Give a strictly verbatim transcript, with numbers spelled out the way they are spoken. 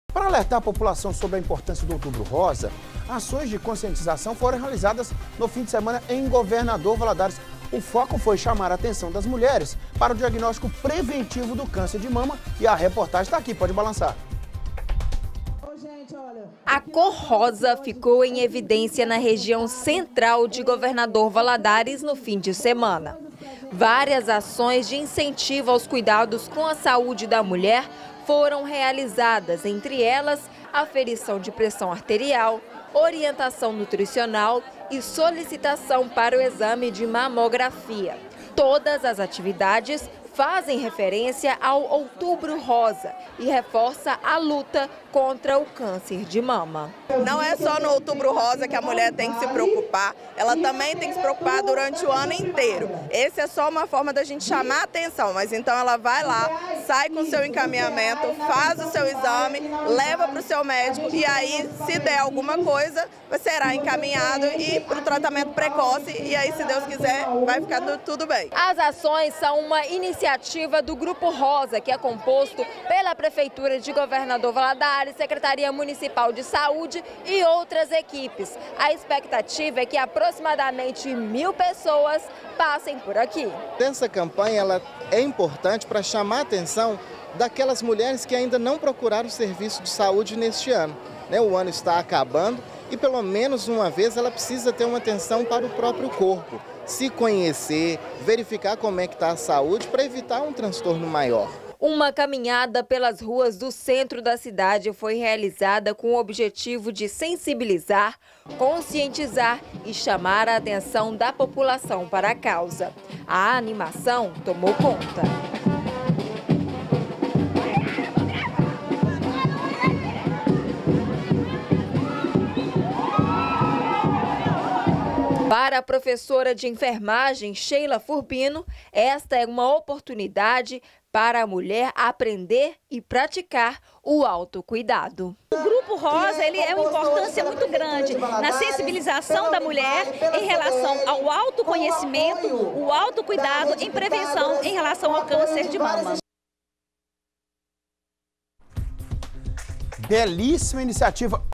Para alertar a população sobre a importância do Outubro Rosa, ações de conscientização foram realizadas no fim de semana em Governador Valadares. O foco foi chamar a atenção das mulheres para o diagnóstico preventivo do câncer de mama e a reportagem está aqui, pode balançar. A cor rosa ficou em evidência na região central de Governador Valadares no fim de semana. Várias ações de incentivo aos cuidados com a saúde da mulher foram realizadas, entre elas a aferição de pressão arterial, orientação nutricional e solicitação para o exame de mamografia. Todas as atividades fazem referência ao Outubro Rosa e reforça a luta contra o câncer de mama. Não é só no Outubro Rosa que a mulher tem que se preocupar, ela também tem que se preocupar durante o ano inteiro. Esse é só uma forma da gente chamar a atenção, mas então ela vai lá, sai com o seu encaminhamento, faz o seu exame, leva para o seu médico e aí, se der alguma coisa, será encaminhado e para o tratamento precoce e aí, se Deus quiser, vai ficar tudo bem. As ações são uma iniciativa do Grupo Rosa, que é composto pela Prefeitura de Governador Valadares, Secretaria Municipal de Saúde e outras equipes. A expectativa é que aproximadamente mil pessoas passem por aqui. Essa campanha ela é importante para chamar a atenção daquelas mulheres que ainda não procuraram o serviço de saúde neste ano. O ano está acabando e pelo menos uma vez ela precisa ter uma atenção para o próprio corpo. Se conhecer, verificar como é que está a saúde para evitar um transtorno maior. Uma caminhada pelas ruas do centro da cidade foi realizada com o objetivo de sensibilizar, conscientizar e chamar a atenção da população para a causa. A animação tomou conta. Para a professora de enfermagem, Sheila Furbino, esta é uma oportunidade para a mulher aprender e praticar o autocuidado. O Grupo Rosa ele é uma importância muito grande na sensibilização da mulher em relação ao autoconhecimento, o autocuidado em prevenção em relação ao câncer de mama. Belíssima iniciativa.